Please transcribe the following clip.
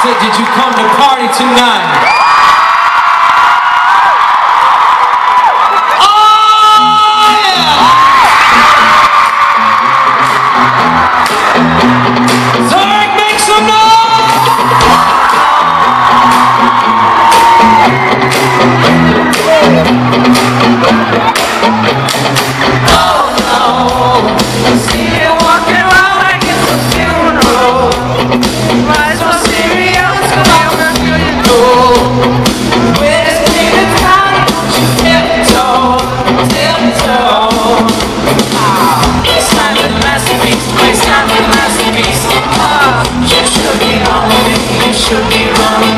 said, did you come to party tonight? Zürich, make some noise! Oh no, see you walking around like it's a funeral. Might as well serious, cause I'm not good to go. Where's the needed time? You tiptoe, tiptoe. It's time for the masterpiece, it's time for the masterpiece. You should be on me, you should be running.